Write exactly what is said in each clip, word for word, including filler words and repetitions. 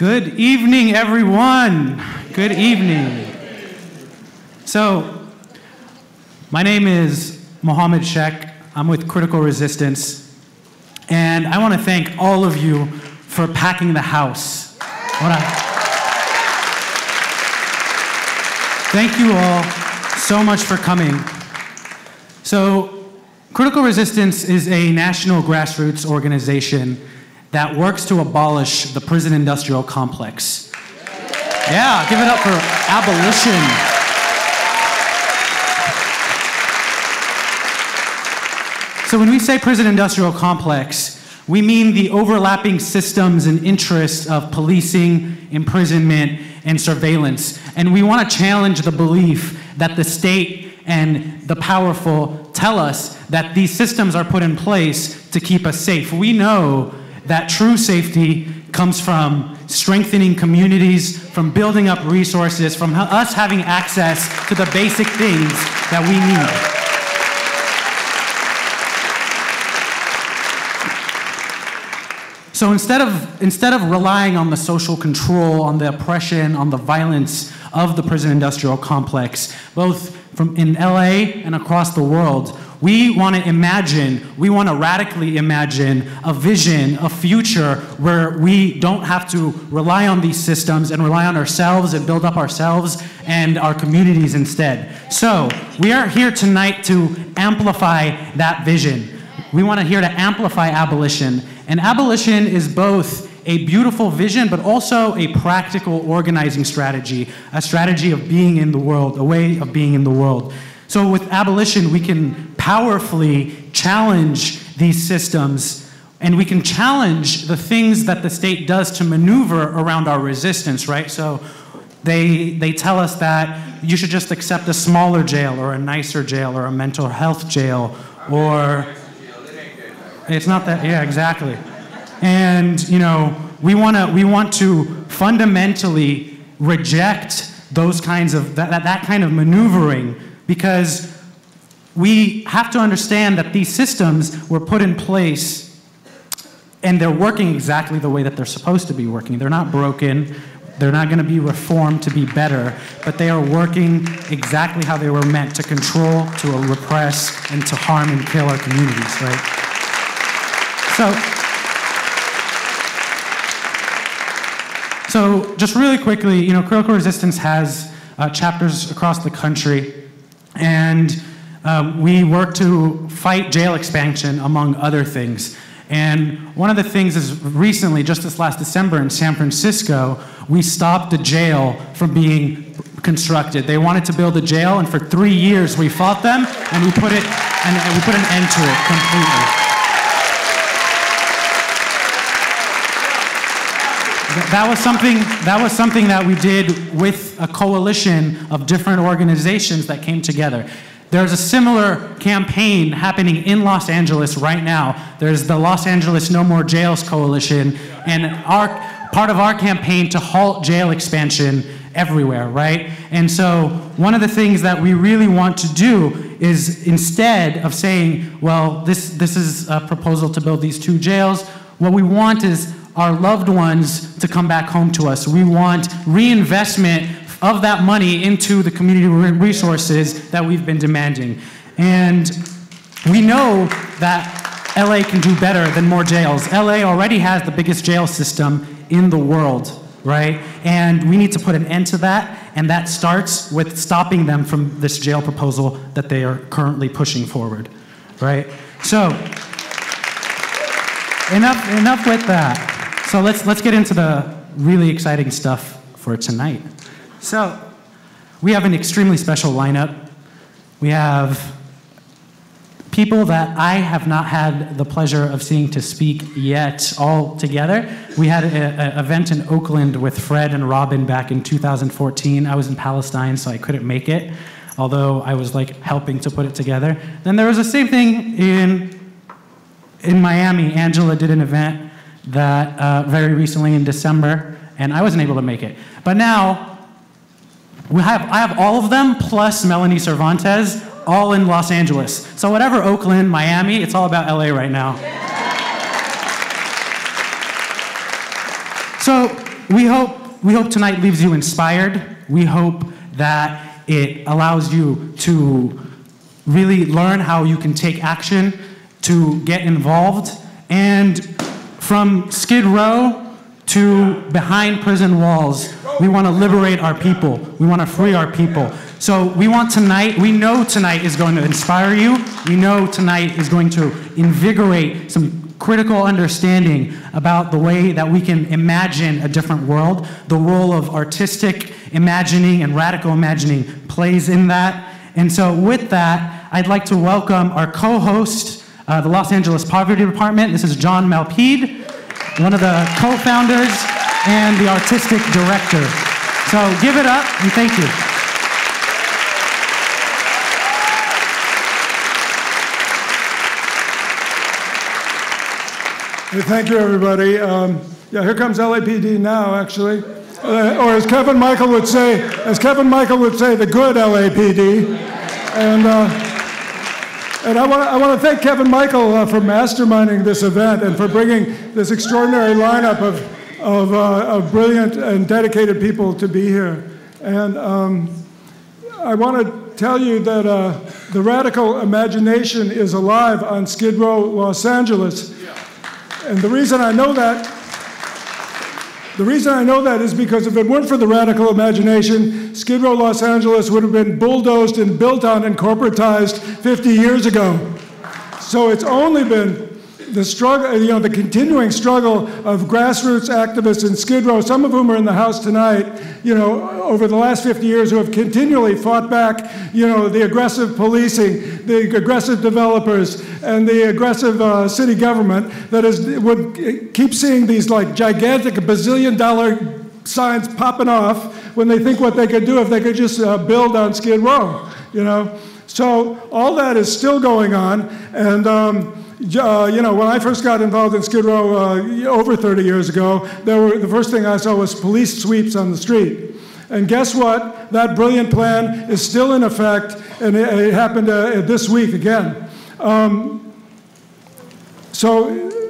Good evening, everyone. Good evening. So, my name is Mohammed Sheikh. I'm with Critical Resistance. And I want to thank all of you for packing the house. I wanna... Thank you all so much for coming. So, Critical Resistance is a national grassroots organization that works to abolish the prison-industrial complex. Yeah, give it up for Abolition. So when we say prison-industrial complex, we mean the overlapping systems and interests of policing, imprisonment, and surveillance. And we want to challenge the belief that the state and the powerful tell us that these systems are put in place to keep us safe. We know that true safety comes from strengthening communities, from building up resources, from us having access to the basic things that we need. So instead of, instead of relying on the social control, on the oppression, on the violence of the prison-industrial complex, both from in L A and across the world, we want to imagine, we want to radically imagine a vision, a future where we don't have to rely on these systems and rely on ourselves and build up ourselves and our communities instead. So we are here tonight to amplify that vision. We want to here to amplify abolition. And abolition is both a beautiful vision, but also a practical organizing strategy, a strategy of being in the world, a way of being in the world. So with abolition, we can powerfully challenge these systems, and we can challenge the things that the state does to maneuver around our resistance, right? So they, they tell us that you should just accept a smaller jail or a nicer jail or a mental health jail, or it's not that, yeah, exactly. And, you know, we want to we want to fundamentally reject those kinds of, that, that, that kind of maneuvering, because we have to understand that these systems were put in place and they're working exactly the way that they're supposed to be working. They're not broken. They're not going to be reformed to be better, but they are working exactly how they were meant, to control, to repress, and to harm and kill our communities, right? So, so just really quickly, you know, Critical Resistance has uh, chapters across the country. And um, we work to fight jail expansion, among other things. And one of the things is recently, just this last December in San Francisco, we stopped the jail from being constructed. They wanted to build a jail, and for three years we fought them, and we put it, and, and we put an end to it completely. That was something, that was something that we did with a coalition of different organizations that came together. There's a similar campaign happening in Los Angeles right now. There's the Los Angeles No More Jails Coalition, and our, part of our campaign to halt jail expansion everywhere, right? And so one of the things that we really want to do is, instead of saying, well, this, this is a proposal to build these two jails, what we want is our loved ones to come back home to us. We want reinvestment of that money into the community resources that we've been demanding. And we know that L A can do better than more jails. L A already has the biggest jail system in the world, right? And we need to put an end to that, and that starts with stopping them from this jail proposal that they are currently pushing forward, right? So, enough, enough with that. So let's, let's get into the really exciting stuff for tonight. So we have an extremely special lineup. We have people that I have not had the pleasure of seeing to speak yet all together. We had an event in Oakland with Fred and Robin back in two thousand fourteen. I was in Palestine, so I couldn't make it, although I was like helping to put it together. Then there was the same thing in, in Miami. Angela did an event that uh, very recently in December, and I wasn't able to make it. But now, we have, I have all of them, plus Melanie Cervantes, all in Los Angeles. So whatever Oakland, Miami, it's all about L A right now. So we hope, we hope tonight leaves you inspired. We hope that it allows you to really learn how you can take action, to get involved, and from Skid Row to behind prison walls, we want to liberate our people. We want to free our people. So we want tonight, we know tonight is going to inspire you. We know tonight is going to invigorate some critical understanding about the way that we can imagine a different world. The role of artistic imagining and radical imagining plays in that. And so with that, I'd like to welcome our co-host, uh, the Los Angeles Poverty Department. This is John Malpede, one of the co-founders and the artistic director. So give it up and thank you. Hey, thank you, everybody. Um, yeah, here comes L A P D now, actually. Uh, or as Kevin Michael would say, as Kevin Michael would say, the good L A P D. And, uh, and I want to I want to thank Kevin Michael uh, for masterminding this event and for bringing this extraordinary lineup of, of, uh, of brilliant and dedicated people to be here. And um, I want to tell you that uh, the radical imagination is alive on Skid Row, Los Angeles. And the reason I know that, the reason I know that is because if it weren't for the radical imagination, Skid Row, Los Angeles would have been bulldozed and built on and corporatized fifty years ago. So it's only been the struggle, you know, the continuing struggle of grassroots activists in Skid Row, some of whom are in the House tonight, you know, over the last fifty years who have continually fought back, you know, the aggressive policing, the aggressive developers, and the aggressive uh, city government that is, would keep seeing these like gigantic bazillion dollar signs popping off when they think what they could do if they could just uh, build on Skid Row, you know. So all that is still going on, and um, Uh, you know, when I first got involved in Skid Row uh, over thirty years ago, there were, the first thing I saw was police sweeps on the street. And guess what? That brilliant plan is still in effect, and it, it happened uh, this week again. Um, so,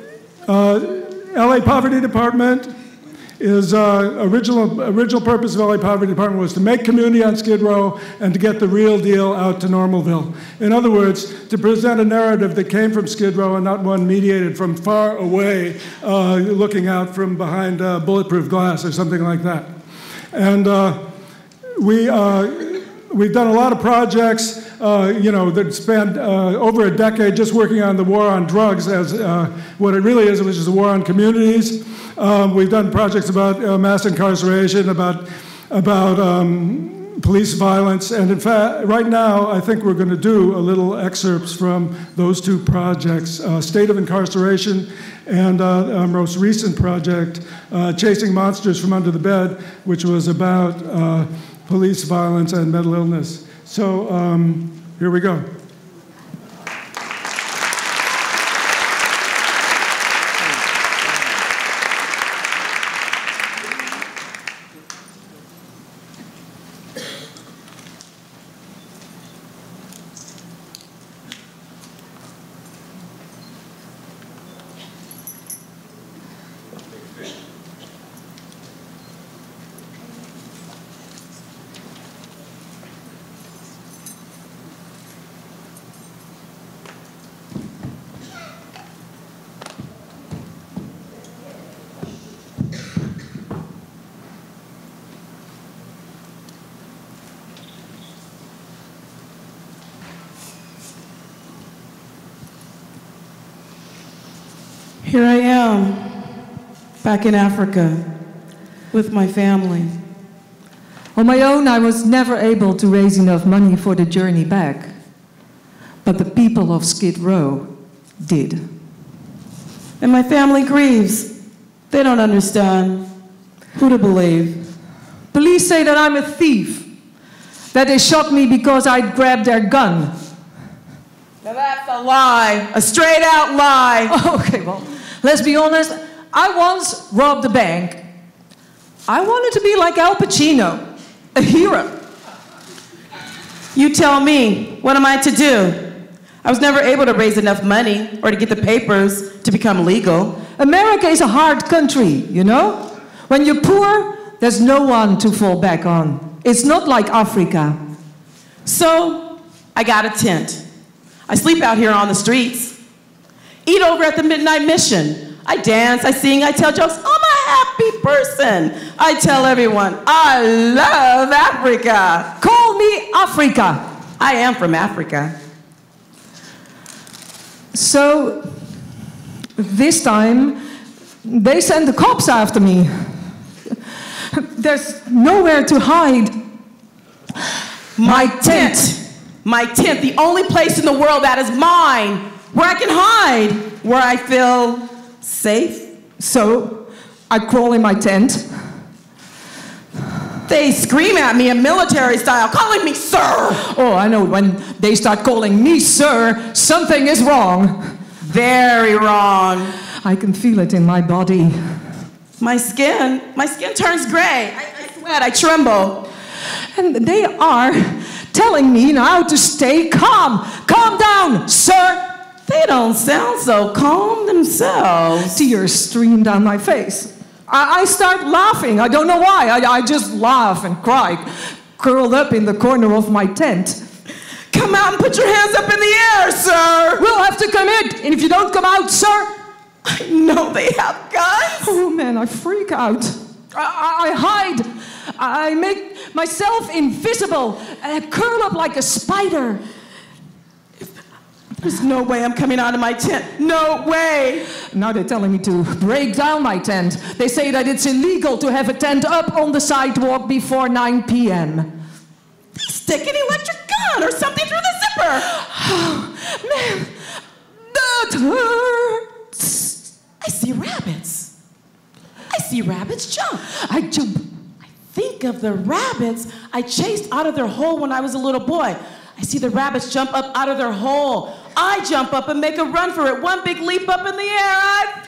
uh, L A Poverty Department is uh, original original purpose of L A Poverty Department was to make community on Skid Row and to get the real deal out to Normalville. In other words, to present a narrative that came from Skid Row and not one mediated from far away, uh, looking out from behind uh, bulletproof glass or something like that. And uh, we uh, we've done a lot of projects, uh, you know, that spanned uh, over a decade just working on the war on drugs as uh, what it really is, which is a war on communities. Um, we've done projects about uh, mass incarceration, about, about um, police violence, and in fact, right now, I think we're going to do a little excerpts from those two projects, uh, State of Incarceration and uh, our most recent project, uh, Chasing Monsters from Under the Bed, which was about uh, police violence and mental illness. So um, here we go. Here I am, back in Africa, with my family. On my own, I was never able to raise enough money for the journey back, but the people of Skid Row did. And my family grieves. They don't understand who to believe. Police say that I'm a thief, that they shot me because I grabbed their gun. Now that's a lie, a straight out lie. Okay, well, let's be honest, I once robbed a bank. I wanted to be like Al Pacino, a hero. You tell me, what am I to do? I was never able to raise enough money or to get the papers to become legal. America is a hard country, you know? When you're poor, there's no one to fall back on. It's not like Africa. So, I got a tent. I sleep out here on the streets. Eat over at the Midnight Mission. I dance, I sing, I tell jokes. I'm a happy person. I tell everyone, I love Africa. Call me Africa. I am from Africa. So, this time, they send the cops after me. There's nowhere to hide. My tent. My tent, the only place in the world that is mine, where I can hide, where I feel safe. So, I crawl in my tent. They scream at me in military style, calling me sir. Oh, I know, when they start calling me sir, something is wrong. Very wrong. I can feel it in my body. My skin, my skin turns gray. I, I sweat, I tremble. And they are telling me now to stay calm. Calm down, sir. They don't sound so calm themselves. Tears stream down my face. I, I start laughing. I don't know why. I, I just laugh and cry, curled up in the corner of my tent. Come out and put your hands up in the air, sir. We'll have to come in. And if you don't come out, sir. I know they have guns. Oh, man, I freak out. I, I hide. I make myself invisible. And I curl up like a spider. There's no way I'm coming out of my tent. No way. Now they're telling me to break down my tent. They say that it's illegal to have a tent up on the sidewalk before nine p m They stick an electric gun or something through the zipper. Oh, man, that hurts. I see rabbits. I see rabbits jump. I jump. I think of the rabbits I chased out of their hole when I was a little boy. I see the rabbits jump up out of their hole. I jump up and make a run for it. One big leap up in the air. I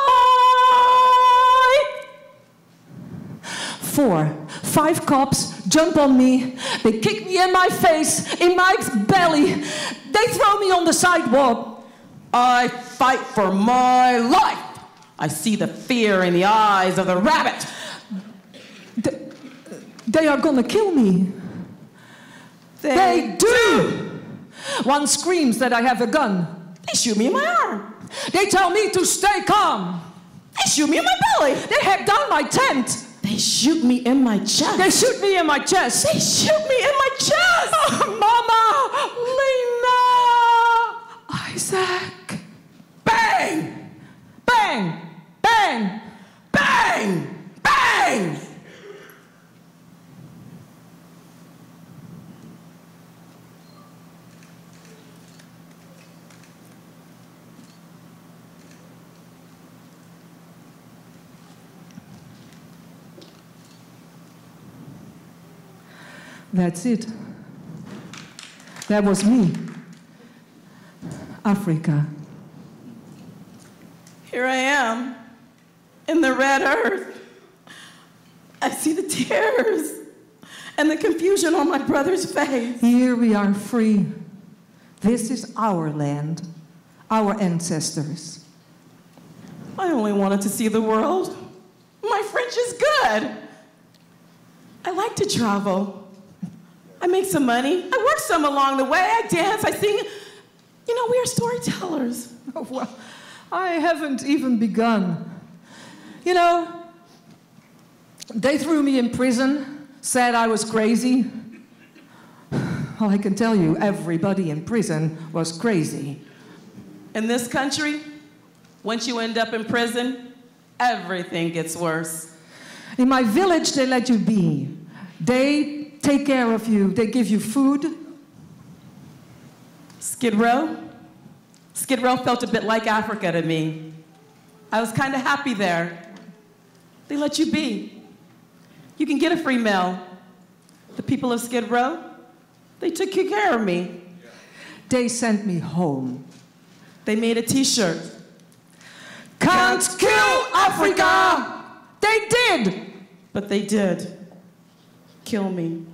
fly. Four, five cops jump on me. They kick me in my face, in my belly. They throw me on the sidewalk. I fight for my life. I see the fear in the eyes of the rabbit. They, they are gonna kill me. They, they do. One screams that I have a gun. They shoot me in my arm. They tell me to stay calm. They shoot me in my belly. They hack down my tent. They shoot me in my chest. They shoot me in my chest. They shoot me in my chest. Oh, Mama, Lena, Isaac. Bang! Bang! Bang! Bang! Bang! That's it. That was me. Africa. Here I am, in the red earth. I see the tears and the confusion on my brother's face. Here we are free. This is our land, our ancestors. I only wanted to see the world. My French is good. I like to travel. I make some money. I work some along the way. I dance, I sing. You know, we are storytellers. Oh, well, I haven't even begun. You know, they threw me in prison, said I was crazy. Well, I can tell you, everybody in prison was crazy. In this country, once you end up in prison, everything gets worse. In my village, they let you be. They take care of you. They give you food. Skid Row? Skid Row felt a bit like Africa to me. I was kind of happy there. They let you be. You can get a free meal. The people of Skid Row, they took good care of me. They sent me home. They made a t-shirt. Can't kill Africa! They did! But they did kill me.